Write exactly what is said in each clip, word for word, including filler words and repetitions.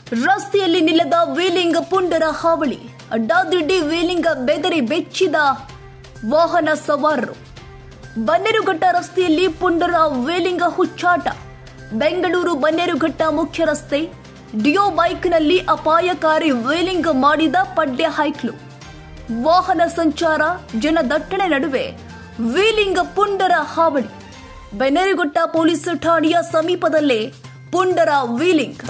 ರಸ್ತೆಯಲ್ಲಿ ನಿಲ್ಲದ ವೀಲಿಂಗ್ ಪುಂಡರ ಹಾವಳಿ. ಅಡ್ಡಾದಿಡ್ಡಿ ವೀಲಿಂಗ್ ಬೆದರಿ ಬೆಚ್ಚಿದ ವಾಹನ ಸವಾರರು. ಬನ್ನೇರುಘಟ್ಟ ರಸ್ತೆಯಲ್ಲಿ ಪುಂಡರ ವೀಲಿಂಗ್ ಹುಚ್ಚಾಟ. ಬೆಂಗಳೂರು ಬನ್ನೇರುಘಟ್ಟ ಮುಖ್ಯ ರಸ್ತೆ ಡಿಯೋ ಬೈಕ್ನಲ್ಲಿ ಅಪಾಯಕಾರಿ ವೀಲಿಂಗ್ ಮಾಡಿದ ಪಡ್ಡೆ ಹೈಕ್ಲು. ವಾಹನ ಸಂಚಾರ ಜನದಟ್ಟಣೆ ನಡುವೆ ವೀಲಿಂಗ್ ಪುಂಡರ ಹಾವಳಿ. ಬನ್ನೇರುಘಟ್ಟ ಪೊಲೀಸ್ ಠಾಣೆಯ ಸಮೀಪದಲ್ಲೇ ಪುಂಡರ ವೀಲಿಂಗ್.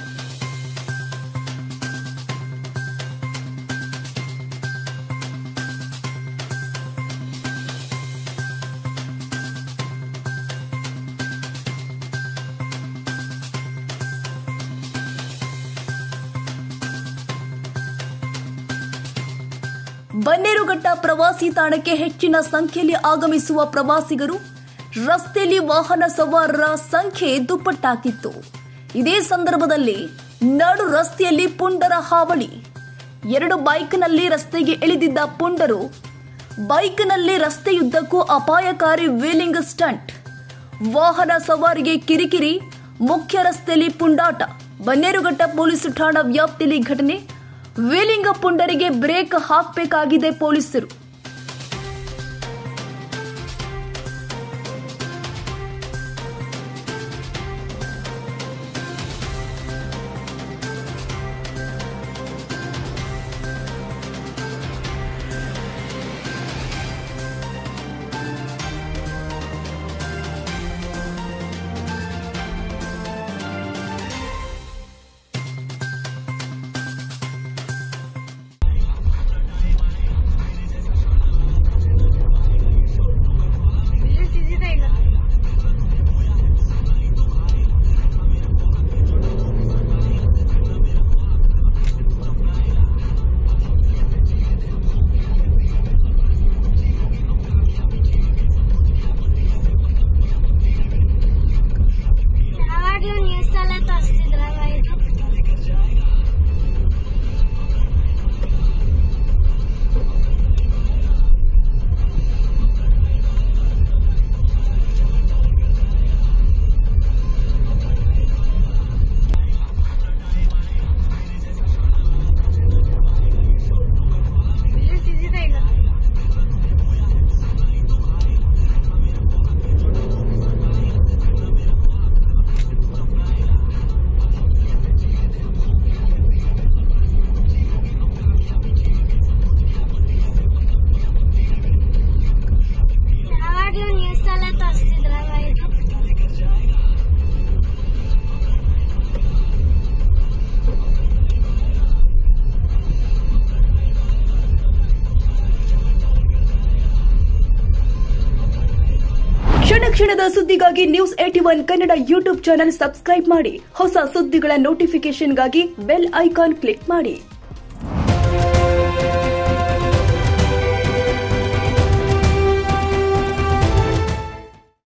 ಬನ್ನೇರುಘಟ್ಟ ಪ್ರವಾಸಿ ತಾಣಕ್ಕೆ ಹೆಚ್ಚಿನ ಸಂಖ್ಯೆಯಲ್ಲಿ ಆಗಮಿಸುವ ಪ್ರವಾಸಿಗರು. ರಸ್ತೆಯಲ್ಲಿ ವಾಹನ ಸವಾರರ ಸಂಖ್ಯೆ ದುಪ್ಪಟ್ಟಾಗಿತ್ತು. ಇದೇ ಸಂದರ್ಭದಲ್ಲಿ ನಡು ರಸ್ತೆಯಲ್ಲಿ ಪುಂಡರ ಹಾವಳಿ. ಎರಡು ಬೈಕ್ನಲ್ಲಿ ರಸ್ತೆಗೆ ಇಳಿದಿದ್ದ ಪುಂಡರು ಬೈಕ್ನಲ್ಲಿ ರಸ್ತೆಯುದ್ದಕ್ಕೂ ಅಪಾಯಕಾರಿ ವೀಲಿಂಗ್ ಸ್ಟಂಟ್. ವಾಹನ ಸವಾರಿಗೆ ಕಿರಿಕಿರಿ. ಮುಖ್ಯ ರಸ್ತೆಯಲ್ಲಿ ಪುಂಡಾಟ. ಬನ್ನೇರುಘಟ್ಟ ಪೊಲೀಸ್ ಠಾಣಾ ವ್ಯಾಪ್ತಿಯಲ್ಲಿ ಘಟನೆ. ವೀಲಿಂಗ್ ಪುಂಡರಿಗೆ ಬ್ರೇಕ್ ಹಾಕಬೇಕಾಗಿದೆ ಪೊಲೀಸರು. ಕ್ಷಣ ಕ್ಷಣದ ಸುದ್ದಿಗಾಗಿ news eighty one Kannada YouTube channel subscribe ಮಾಡಿ. ಹೊಸ ಸುದ್ದಿಗಳ ನೋಟಿಫಿಕೇಶನ್ಗಾಗಿ ಬೆಲ್ ಐಕಾನ್ ಕ್ಲಿಕ್ ಮಾಡಿ.